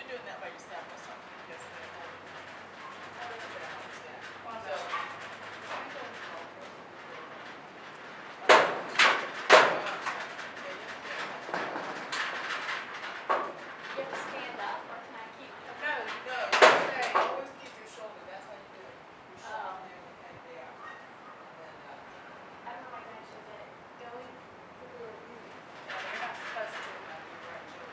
doing that by yourself or something. Yes, You have to stand up, or can I keep? no, okay. Always keep your shoulder. That's how you do it. Your shoulder and there. I don't know why I should get it going. Yeah, you're not supposed to have your right shoulder.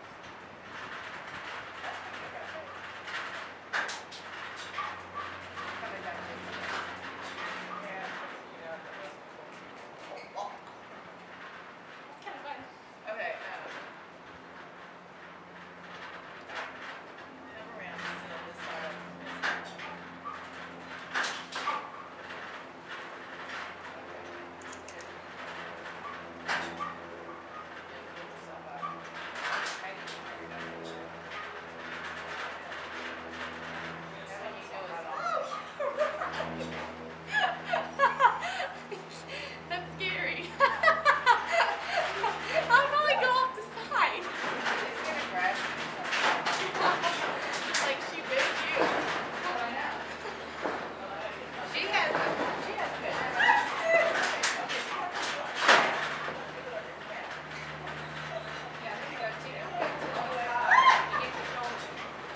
Coming back this way. Yeah, you know, the rest of That's kind of fun. okay, come around and sit on this side of this side. That's scary. I'll probably go off the side. Like she bit you. She has good. Yeah, there you go too. You get your shoulder.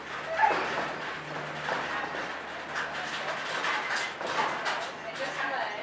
Just let.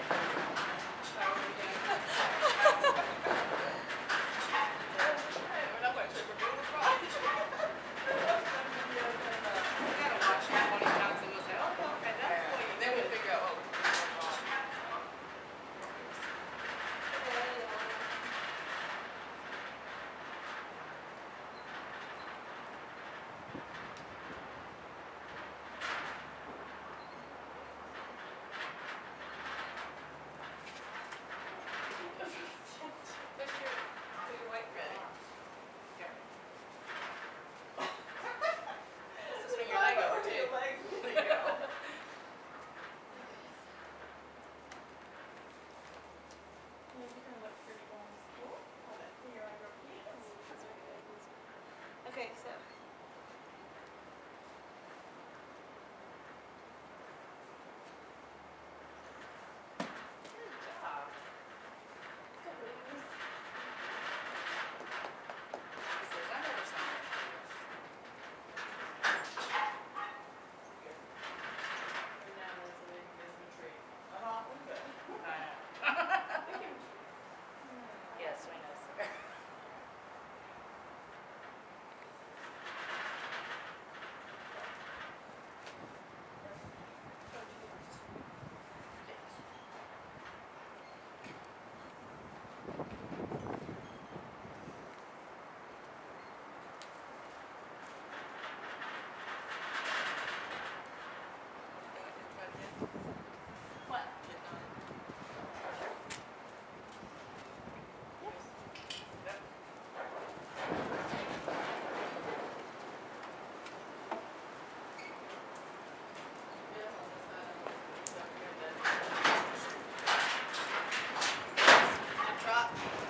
Okay, so. Yes, we know, sir. What? Drop.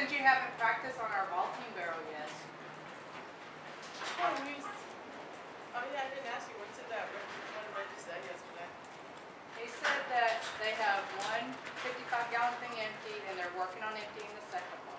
Since you haven't practiced on our vaulting barrel yet. Oh, oh yeah, I didn't ask you, what did Reggie say yesterday? He said that they have one 55-gallon thing empty and they're working on emptying the second one.